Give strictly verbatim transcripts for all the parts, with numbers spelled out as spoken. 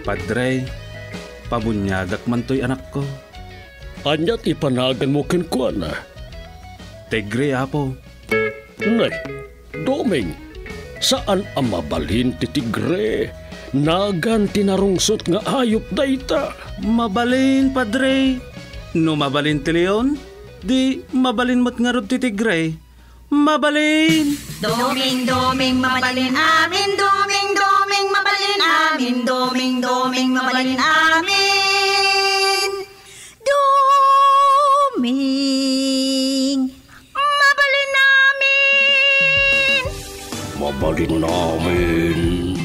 Padre, pabunyagak man to'y anak ko. Anyat ipanagan mo kinkwa na. Tigre, apo. Nay, Doming, saan ang mabalhin ti tigre? Nagan tinarungsot nga ayop dayta. Mabalin, Padre. No mabalin ti leon, di mabalin mo't nga rod ti tigre. Mabalin! Doming, doming, mabalin amin. Doming, doming, mabalin amin. Doming, doming, mabalin amin. Doming, mabalin namin. Mabalin namin.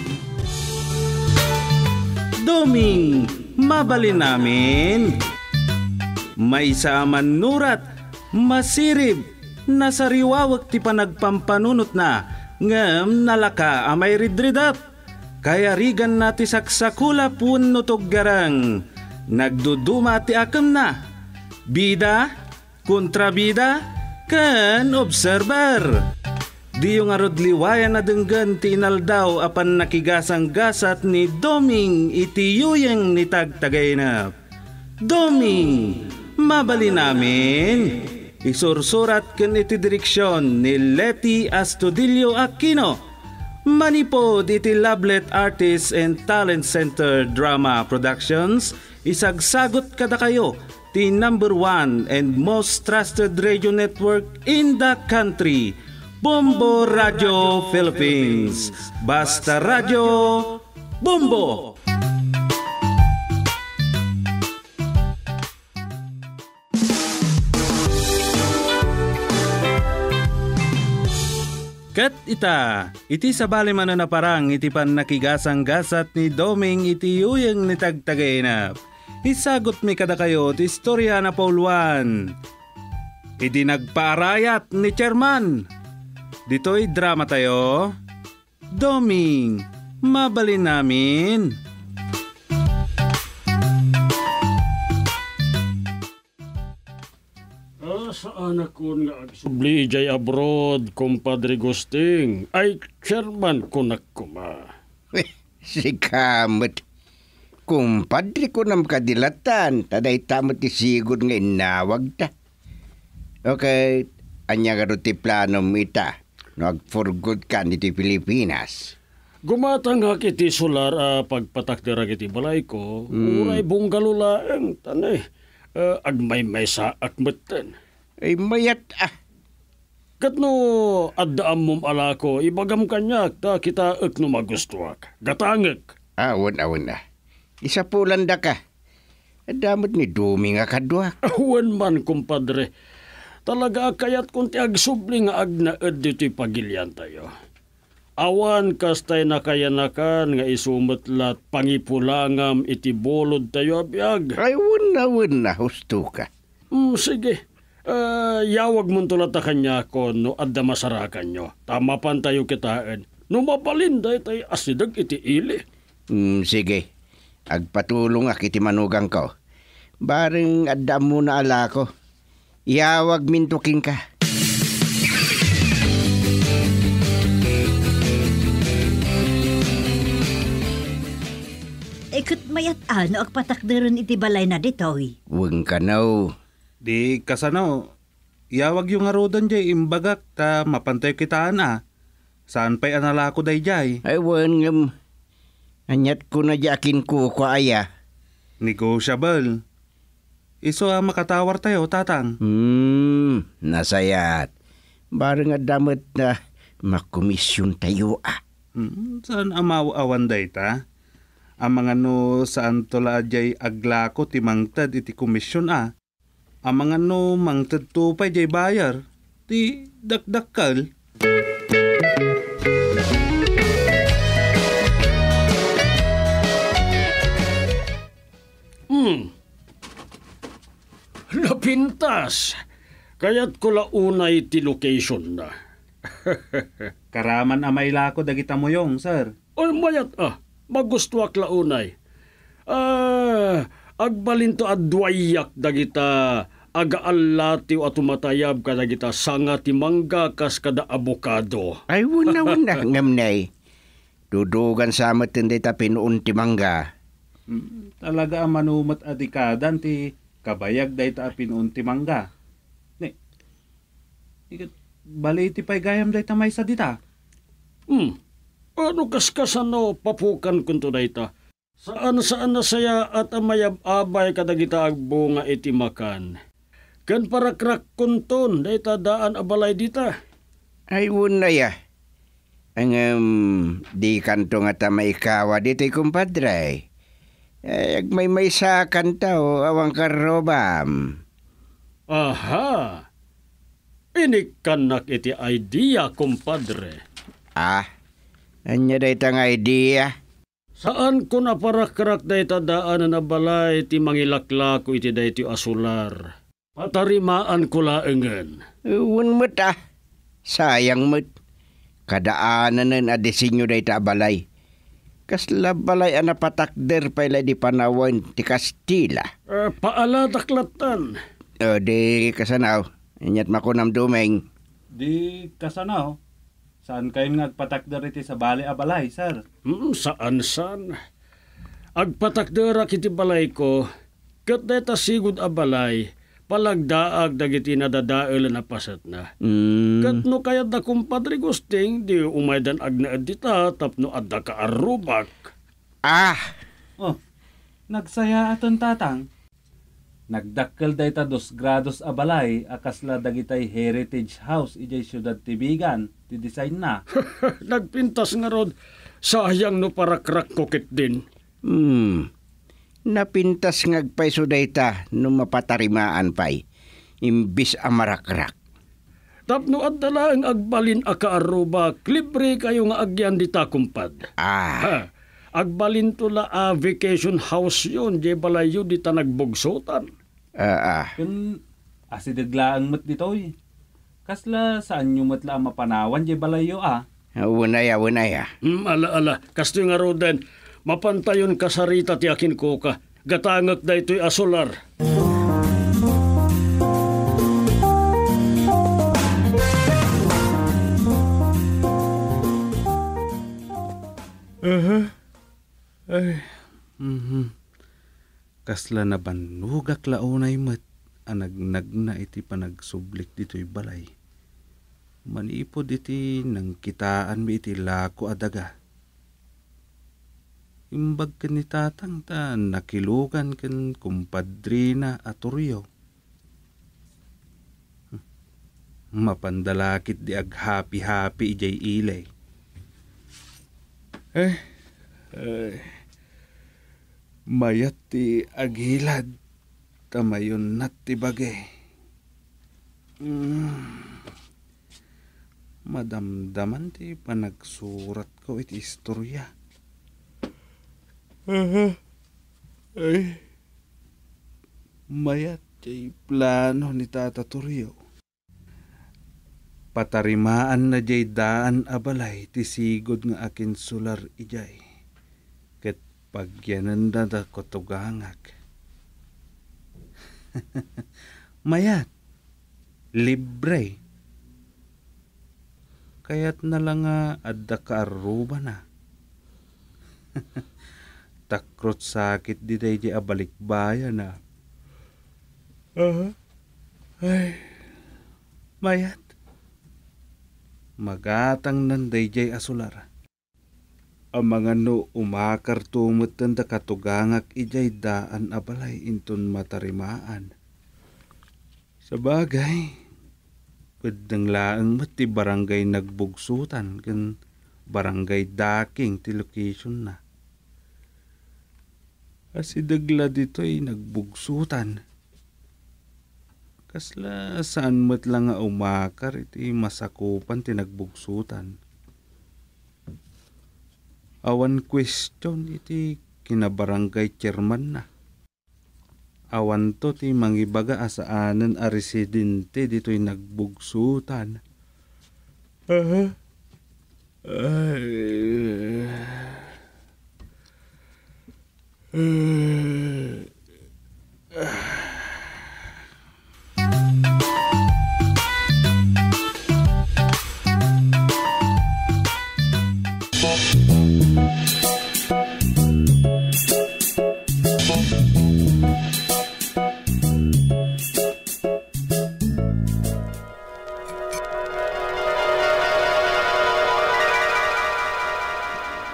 Doming, mabalin namin. May saaman nurat, masirib, nasariwawag ti panagpampanunot na, ngem nalaka amay ridridat. Kaya rigan na ti saksakula pun nutog garang, nagduduma ti akam na. Bida, kontrabida, kan observer. Di yung arod liwayan na denggan ti inaldaw apan nakigasang gasat ni Doming iti yuyeng ni tagtagay na. Doming, mabali namin. Isursurat ken iti direksyon ni Leti Astudillo Aquino. Manipod iti Lablet Artists and Talent Center Drama Productions. Isagsagot kada kayo ti number one and most trusted radio network in the country. Bombo Radio Philippines. Basta Radio Bombo. Kat ita, iti sabali man na parang iti pan nakigasang gasat ni Doming iti uyeng ni tagtagay na. Isagot mi kada kayo ti istorya na Pauluan. Iti nagpaarayat ni Chairman. Dito'y drama tayo. Doming, mabalin namin. Ah, saan ako nga agsubli jay abroad, kumpadre Gusting? Ay, chairman ko nakuma. Si kamot. Kumpadre ko nam kadilatan. Taday tamot isigod nga inawag ta. Okay, anya nga ti plano mo ita. Nag-for-good ka niti Pilipinas. Gumatang hakiti solar uh, pagpatak dira kiti balay ko. Mm. Uray bunggalo laeng tanay. Uh, agmay-may sa akmeten. Ay mayat ah. Katno addaam mom ala ko, ibagam kanyak ta kita ek no magustuak. Gatangek. Awan awan na. Isa pulanda ka. Adamot ni Dumi nga kadwa. Awan man kumpadre. Talaga kayat kung ti agsubli nga agnaed dito'y pagilyan tayo. Awan kastay nakayanakan nga isumutlat pangipulangam iti bolod tayo abiyag. Ay wala wala husto ka. Mm, sige. Uh, yawag mo tulat na kanya ko no adda masarakan nyo. Tama pan tayo kitaan. No mapalinday tayo asidag iti ili. Mm, sige. Agpatulong ak iti manugang ko. Baring adda mo na ala ko. Yawag mintuking ka. Ikot mayat ano agpatakderon iti balay na ditoy. Huwag ka na. Di kasano, yawag yung arodan jay imbagak ta mapantay kitaan ah. Saan pa'y anala ko day jay? Ay wan ngam. Anyat ko na jakin ko ko aya. Negotiable. Iso ah, makatawar tayo, tatang. Hmm, nasayat. Barang nga damat na makomisyon tayo ah. Hmm, saan amaw-awan day ta? Ang mga no saan tola jay aglako ti mangtad iti komisyon ah. Ang mga no mangtad tupay jay bayar. Ti dakdakal. Hmm. Napintas. Kaya't ko launay ti location na. Karaman amay lako dagita mo yung, sir. O mayat ah, magustuak launay. Ah, agbalinto adwayak dagita agaalatiw at umatayab ka dagita sanga ti mangga kas kada abokado. Ay wala wala ngamnay. Dudugan sa matin dita pinuun ti mangga. Hmm, talaga ang manumat adikadan ti kabayag dayta apin unti mangga. Ne, ikat bali ti pay gayam dayta may sa dita. Hmm, ano kaskasan no papukan kunto dayta? Saan saan na saya at amayab-abay kadagita agbunga iti makan. Kan parakrak kunton dayta daan abalay dita. Ay, wala ya. Ang um, di kanto nga ta maikawa dito'y kumpadre. Ay, may may sa kanta o awang karobam. Aha! Inikanak iti idea, kumpadre. Ah, anya day tang idea? Saan ko na parakrak dayta daan na balay ti mangilaklako iti dayti asular. Patarimaan ko laengen. Uwan mo't ah. Sayang mo't. Kadaanan ng adesinyo day ta balay. Kasla balay ana patakder pala di panawan ti Kastila. Uh, paala taklatan. O di kasanaw. Inyat makunam dumeng. Di kasanaw. Saan kayo nga agpatakder iti sa bali abalay, sir? Hmm, saan saan? Agpatakder kiti balay ko. Kat deta sigud abalay. Palagdaag dagiti nadadael na pasat na. Mm. Kat no kayat da kumpadre gusting, di umaydan agnaad dita, tapno adda ka arubak. Ah! Oh, nagsaya aton tatang. Nagdakkel dayta dos grados abalay akasla dagitay heritage house ijay syudad Tibigan ti design na. Nagpintas nga rod, sayang no parakrak kokit din. Hmm. Napintas ngagpay so dayta no mapatarimaan pay. Imbis amarakrak. Tapno adda lang agbalin aka arubak, libre kayo nga agyan dita kumpad. Ah! Ha, agbalin to la a vacation house yun, di balayo dita nagbugsutan. Ah, ah. Kun asidaglaang mat ditoy. Kasla saan nyo matla ang mapanawan di balayo ah. Wunaya, wunaya. Hmm, ala ala, kasto nga roden, mapantayon kasarita ti akin ko ka, gatangak da ito'y asular. Uh-huh. Ay. Mm-hmm. Kasla na banugak launay mat anagnag na iti panagsublik dito'y balay. Manipod iti nang kitaan mi iti lako adaga. Imbag ka ni tatang ta nakilugan kan kumpadrina at Oreo. Mapandalakit di ag happy-happy ijay ilay. Eh, eh, mayat ti aghilad, tamayon nat ti bagay. Mm. Madamdaman ti panagsurat ko iti istorya. Uh-huh. Ay, mayat ti plano ni Tata Torrio. Patarimaan na jay daan abalay ti sigod nga akin sular ijay. Ket pagyanan na da kotugangag. Mayat, libre. Kaya't na lang nga adda kaaruba na. Takrot sakit di day jay abalikbaya na. Uh-huh. Ay, mayat. Magatang nanday jay asular. Ang mga no umakar tumutan da katugangak ijay daan abalay inton matarimaan. Sa bagay, pwedeng laang mati barangay nagbugsutan kan barangay daking ti location na. Asidagla dito ay nagbugsutan. Kasla saan mat lang nga umakar iti masakupan ti nagbugsutan. Awan question iti kinabarangay chairman na. Awan to ti mangibaga asaanan a residente dito'y nagbugsutan. Uh-huh. Ay... Uh... Uh...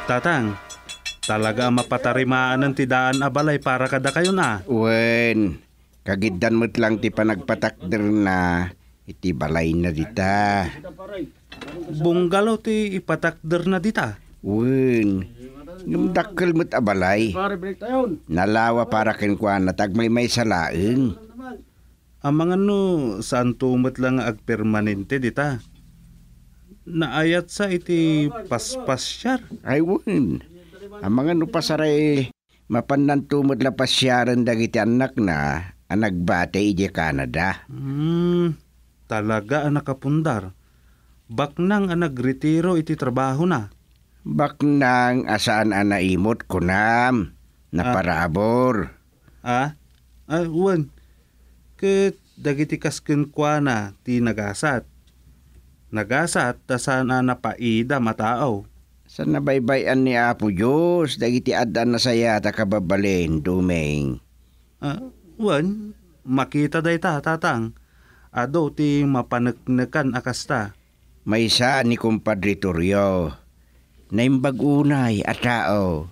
Tatang, talaga mapatarimaan ng tidaan abalay para kada kayo na. Wen, kagiddan mo't lang ti panagpatakder na iti balay na dita. Bunggalo ti ipatakder na dita. Wen, yung dakkel mo't abalay. Pare, break tayo. Nalawa para kinkwan na tagmay may salaeng. Ang mga no, saan tumot lang agpermanente dita. Naayat sa iti paspasyar. Ay wen, ang mga nupasaray mapanantumod la pasyaran dagiti anak na ang nagbate ije Canada. Hmm, talaga ang nakapundar. Baknang ang nagretiro iti trabaho na. Baknang asaan ang naimot kunam na Ah. paraabor. Ah? Ah, wan. Ket dagiti kasken kwa na ti nagasat. Nagasat tasan na napaida matao. Sa nabaybayan ni Apo Diyos, dagiti adan na saya ta kababalin, dumeng. Ah, wan. Makita day ta, tatang. Ado ti mapanagnakan akasta. May isa ni kumpadre Toryo, na imbagunay at tao.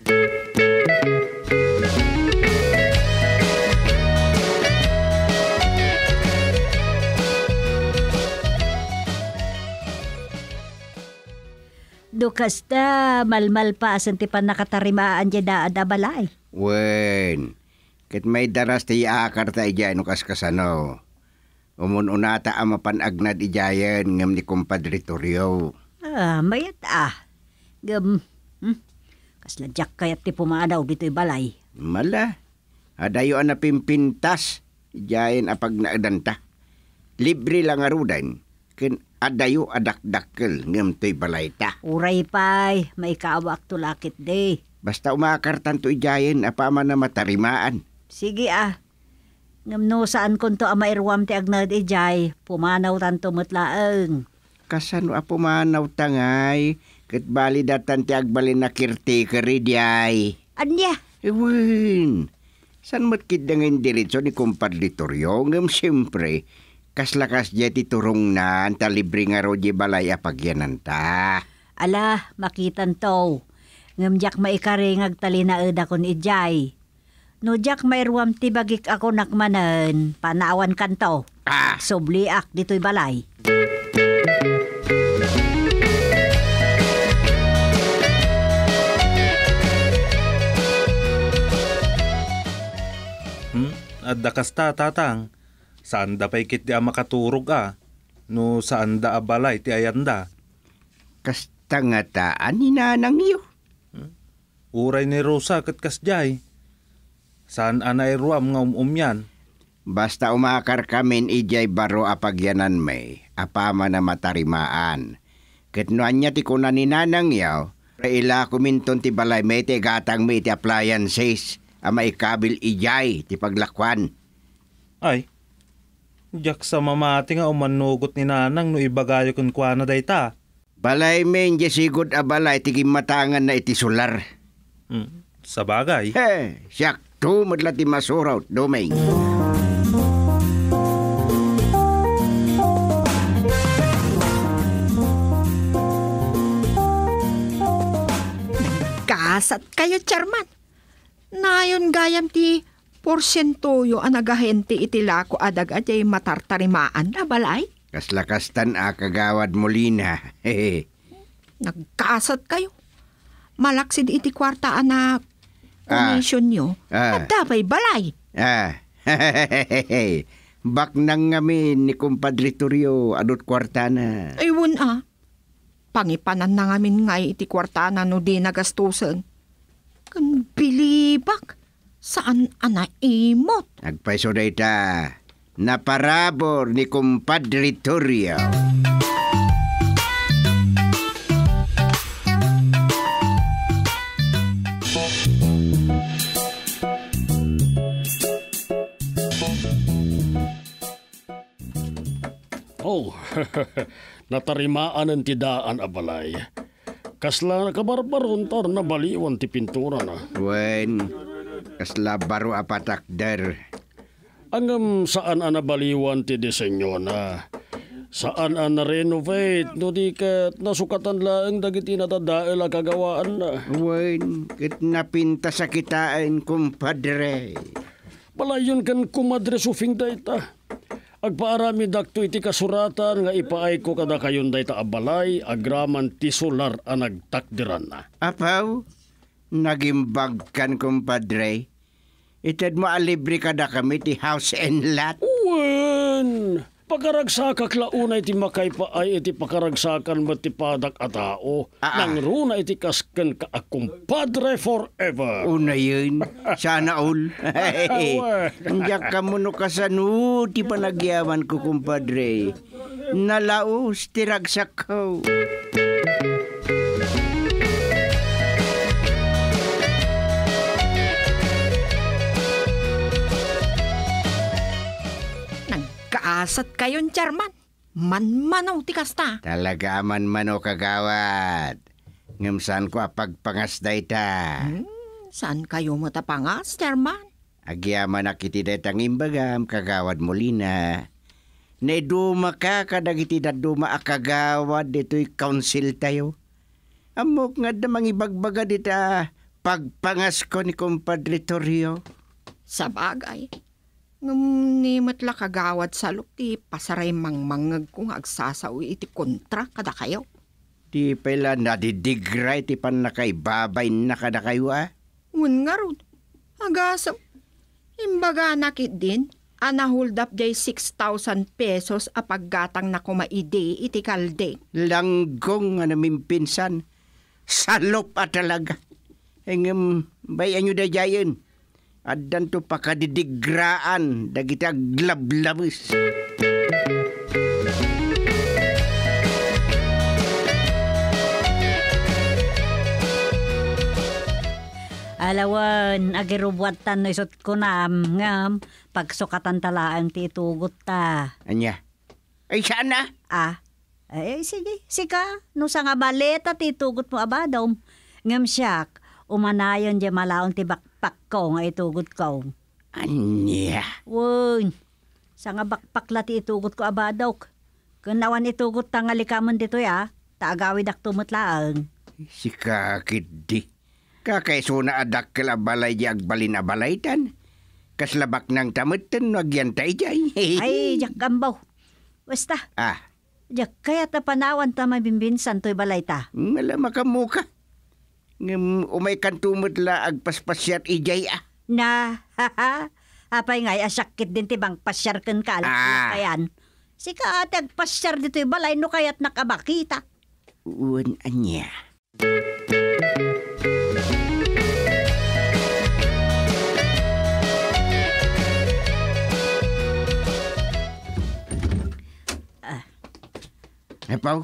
Dukas ta, malmal pa asan ti pan nakatarimaan dyan na adabalay. Wen, ket may daras ti akar ta ijay no kaskasano. Umununata ang mapanagnad ijayan ngam ni kumpadre Toryo. Ah, mayat ah. Gam, hmm? Kasladyak kayat ti pumanaw dito'y balay. Mala, adayo ang napimpintas, ijayan apag naadanta. Libre lang arudan, ken adayo adakdakkel ngam to'y balay ta. Uray pay, may kaawak tulakit de. Basta umakartan to ijayan apama na matarimaan. Sige ah. Ngam no saan kon to ama irwam ti agnad ijay, pumanaw tanto mutlaeng. Kasano a pumanaw tangay, ket bali datan ti agbalin na caretaker idyay. Anya? Ewan, san mo't kidangin diretso ni kumpadre Toryo ngam siyempre, kaslakas diya ti turong na anta libre nga ro di balay apagyanan ta. Ala, makitan to. Ngam jak maikaringag talinaed akon ijay. No jak mairwam ti bagik ako nakmanen, panawan kanto. Ah, Sobliak dito'y balay. Hmm? At dakasta, tatang. Saan da pa'y kit di a makaturog ah. No saan da abalay ti ayanda. kasta nga taan ni nanang iyo. Uray ni Rosa ket kasjay. Saan anay ruam nga umumyan. Basta umakar kamin ijay baro apagyanan may, apama na matarimaan. Ket no anya ti kuna ni nanang yaw, raila kuminton ti balay may ti gatang may ti appliances, ama ikabil ijay ti paglakwan. Ay, jak sa mamati nga umanugot ni nanang no ibagayo kun kwa na dayta. Balay men di sigod a balay ti matangan na iti solar. Hmm, sa bagay. He, siyak to madla ti masuraw, domeng. Kasat kayo, Charman. Nayon gayam ti porsyentoyo ang nagahente iti lako adag ajay matartarimaan na balay. Kaslakastan a kagawad Molina. Hehe. Nagkasat kayo. Malaksid iti kwartaan na komisyon nyo. Ah. At dabay balay. Ah, hehehehe. Bak nang ngamin ni kumpadre Toryo adot kwartana. Ayun ah. Pangipanan na ngamin ngay iti kwartana no di nagastusan. Kan bilibak. Saan ana imot? Agpaiso dayta. Naparabor ni kumpadre Toryo. Oh, natarimaan ang tidaan abalay. Kasla kabarbaron tar na baliwan ti pintura na. Wen, kasla baro apatakder. Angam saan ang nabaliwan ti disenyo na. Saan ang na-renovate? No di ka nasukatan lang dagiti natadael ang kagawaan na. Wen, ket napinta sa kitaan, kumpadre. Malayon kan kumadre sufing dayta. Agpaarami dakto iti kasuratan nga ipaay ko kada kayon dayta abalay agraman ti solar ang nagtakdiran na. Apaw, nagimbag kan, kumpadre. Itad mo alibre kada kami ti house and lot. Wen! Pagkaragsaka klauna iti makay pa ay iti pakaragsakan mo ti padak a tao. Ah, ah. Nang runa iti kasken ka akumpadre forever. Una yun, sana all. Awa. Diyak ka mo no kasano, ti panagyaman ko, kumpadre. Nalaos, tiragsak ko. Kaasat kayon, Chairman. Man-manaw ti kasta. Talaga man mano kagawad. Ngamsan ko apagpangas dayta. Hmm, saan kayo matapangas, Chairman? Agyaman akiti daytang imbagam, kagawad Molina. Naiduma ka kadagiti daduma akagawad dito'y council tayo. Amok nga damang ibagbaga dita pagpangas ko ni Compadre Torrio. Sa bagay. Ngam ni matla kagawad sa lukti, pasaray mangmangag kung agsasawi iti kontra kada kayo. Di pala nadidigra iti pan nakaibabay na kada kayo ah. Ngun nga ron. Agasam. Imbaga nakit din, ana hold up jay six thousand pesos a paggatang na kumaide iti kalde. Langgong nga namimpinsan. Salop at talaga. Engem, bayan nyo da jayon. Adan to pakadidigraan dagiti aglablabis. Alawan, agirubwatan no isot ko nam, ngam, pagsukatan talaan ti itugot ta. Anya? Ay sana? Ah, ay sige, sika, no sa nga baleta ti itugot mo abadom. Ngam siyak, umanayon di malaon ti bakpak ko nga itugot ko. Anya? Wun, sa nga bakpakla ti itugot ko abadok. Kunawan itugot ta nga likamon dito ya, taagawid ak tumutlaang. Si kakit di. Kakaiso na adak kala balay di agbalin na balaytan. Kaslabak ng tamutan nagyantay jay. Ay, jak gambaw. Basta, Ah, jak kaya ta panawan ta mabimbinsan to'y balay ta. malama ka mo ka. Ngam umay kantumot la agpaspasyat ijay ah. Na, haha, apay ngay asakit din tibang pasyar ken ka Ah. kayan. Sika ate agpasyar dito'y balay no kaya't nakabakita. Uwan anya. Epaw,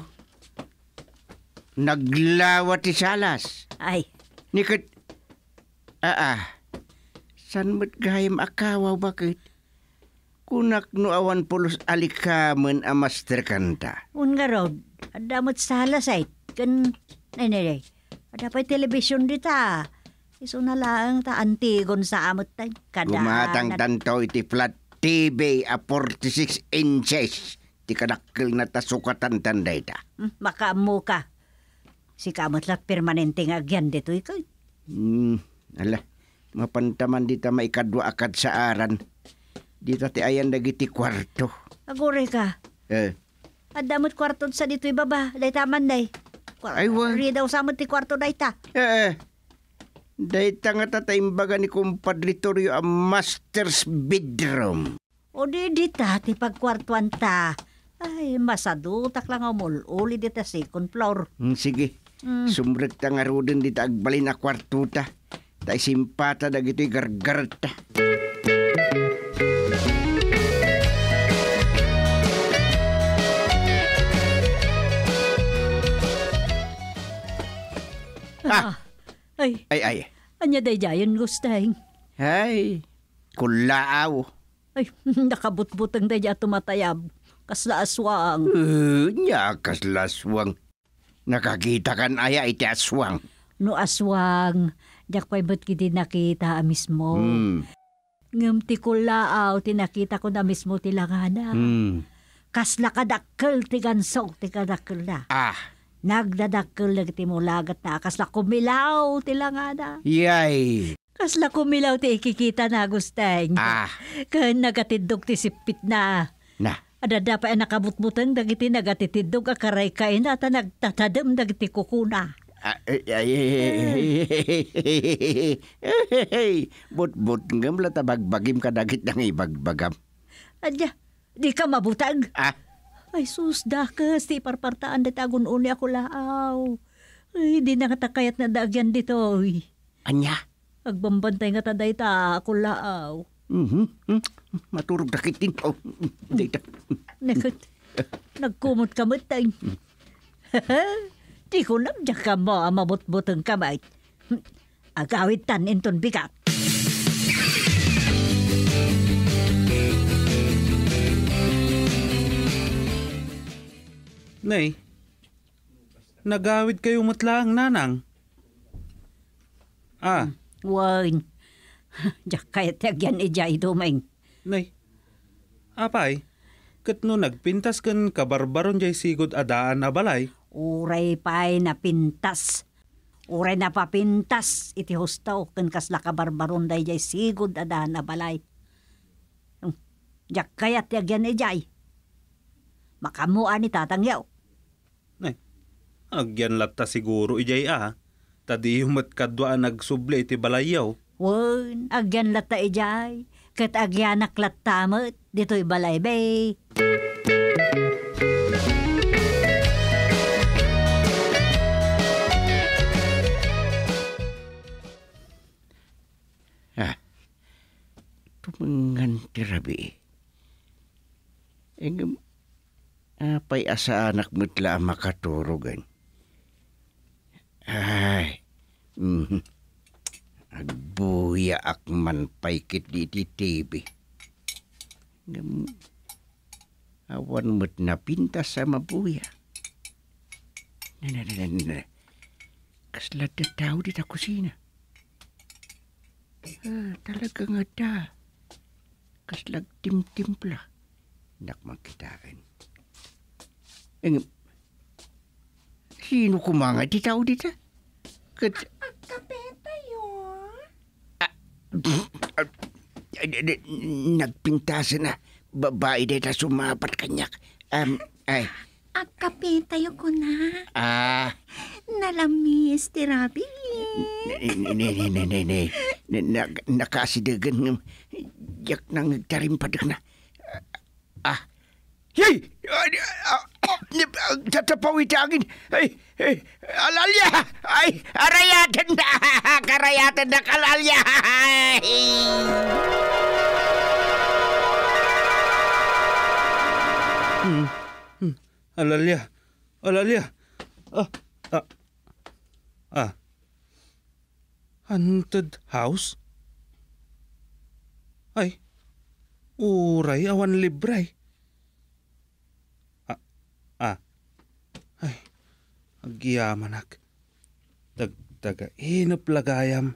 naglawat ti salas. Ay, Nikit, ah ah, san mo't gayam akawaw bakit? Kunak no awan pulos alikaman a master kanta. un nga rod, adamot sa halasay, kan, nay nay nay, adapay telebisyon dita. Iso na lang ta antigon sa amot tay. Kada Gumatang na- tanto iti flat T V a forty-six inches. Ti kadakkel na tasukatan tanday ta. Hmm, makaamu ka. Si kamot lang permanente nga agyan dito ikaw. Hmm, ala, mapantaman dita maikadwa akad sa aran. Dita ti ayan dagiti kwarto. Agore ka. Eh, Adamot kwarto sa dito'y baba. Day taman day. Ay, wa. Ri daw sa amot ti kwarto day ta. eh, dayta nga tataimbaga ni Compadre Torrio a master's bedroom. O di dita ti pagkwartuan ta. Ay, masadutak lang ang mululi dita second floor. Hmm, sige, Mm. sumrek ta nga rodin dita agbalin a kwarto ta. Tay simpata dagito'y gargar ta. Ah. Ay, Ay, ay, anya day jayon gustay. ay, kulaaw. Ay, nakabutbutang day ja tumatayab. Kasla aswang. Uh, nyakas laswang. Nakakita kan aya iti aswang. No aswang. Diyak pa'y ba't kiti nakita mismo. Hmm. Ngam ti kulaaw, tinakita ko na mismo ti langana. Hmm. Kasla kadakkel ti gansok ti kadakkel na. Ah, Nagdadakkel na ti mulagat na. Kasla kumilaw ti langada. yay. Kasla kumilaw ti ikikita na gusteng. Ah, Kan nagatidog ti sipit na. na. Adada pa nakabutbutan dagiti nagatitidog akaray kain at nagtatadam dagiti kukuna. Ah, ay, ay, ay, but-but ngam la tabagbagim ka dagit nang ibagbagam. Adya, di ka mabutag. Ah, Ay sus, dakas, ti parpartaan di tagun uni ako laaw. Ay, di nakatakayat na dagyan dito. Ay, anya? agbambantay nga taday ta ako laaw. Mhm. Mm, maturog dakit din. Oh, data. Nakot, nagkumot-kamot tayo. Di ko lang dyan ka mo ang mabut-butang kamay. Agawit tan inton bigat. Nay, nagawid kayo matlaang nanang. Ah, Wan, diyak kaya tagyan ijay dumeng. nay. Apay, kat no nagpintas kan kabarbaron jay sigod adaan na balay. Uray pa'y napintas. Uray na papintas. Iti hustaw kan kasla kabarbaron day jay sigod adahan na balay. Hmm, diyak kaya tagyan ijay. Makamuan ni tatangyaw. Nay, agyan latta siguro ijay ah. Tadi humat kadwa nagsubli iti balayaw. Wan, agyan lata ijay. Kat agyanak latamot. Dito'y balay bay. Ah, tumangan tirabi. Engem, apay asa anak mutla makaturogan. Ay, mm, agbuya akman paikit di ti T V. Engem, awan mo't napintas sa mabuya. Na na na na na. Kaslat na tao di ta kusina. Ah, talaga nga da. Kaslag tim-timpla. Nak magkitaan. Engem, sino kumanga di tao dito? Kat... Kape tayo. Nagpintasan na. Babae dito sumapat kanyak. Um, ay. Kape tayo ko na. Ah. Nalamis, tirabi. Ne, ne, ne, ne, ne, ne. Nakasidagan ng yak nang tarimpadang na. Ah. Hey! Tatapawitagin. Ay, ay, alalya! Ay, arayatan na! Karayatan na kalalya! Hmm. Hmm. Alalya. Alalya. Ah. Ah. Ah. Haunted house? Ay. Uray awan libray. Ah. Ah. Ay. Agyamanak. Dagdaga inop lagayam.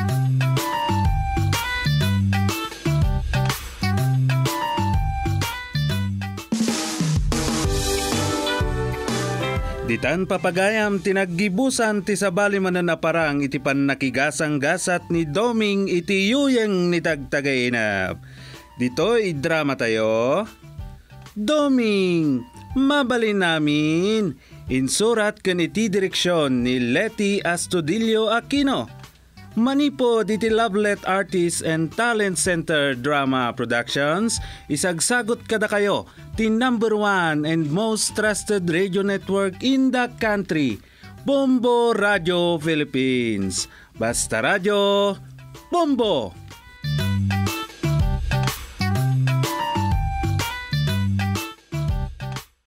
Ditan papagayam tinaggibusan ti sabali mananaparang iti pan nakigasang gasat ni Doming iti yuyeng ni tagtagainap. Dito'y drama tayo. Doming, mabalin namin. Insurat kan iti direksyon ni Leti Astudillo Aquino. Manipod iti Lovelet Artists and Talent Center Drama Productions, isagsagot kada kayo ti number one and most trusted radio network in the country, Bombo Radio Philippines. Basta Radio, Bombo!